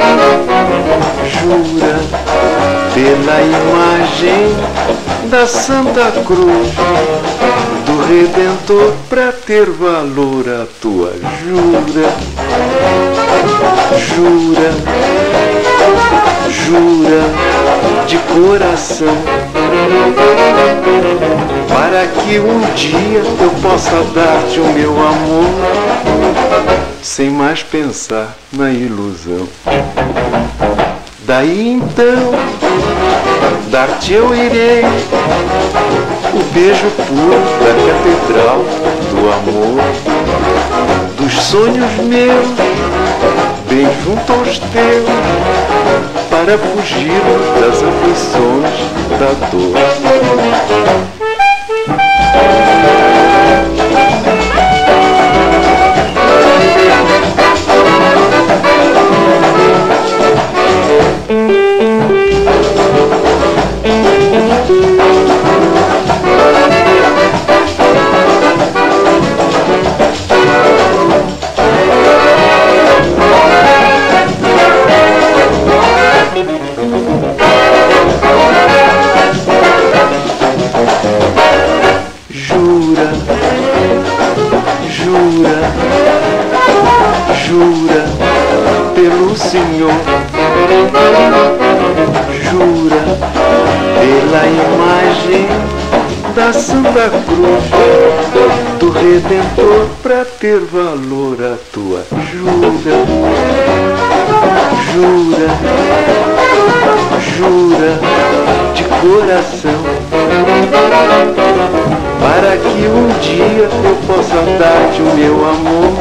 Jura pela imagem da Santa Cruz do Redentor, pra ter valor a tua jura. Jura, jura de coração, para que um dia eu possa dar-te o meu amor, sem mais pensar na ilusão. Daí então, dar-te eu irei o beijo puro da catedral do amor, dos sonhos meus, bem junto aos teus, para fugir das aflições da dor. Jura, jura, jura pelo Senhor, jura pela imagem da Santa Cruz do Redentor, pra ter valor a tua jura. Jura, jura de coração, para que um dia eu possa dar-te o meu amor,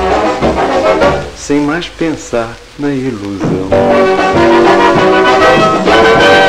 sem mais pensar na ilusão.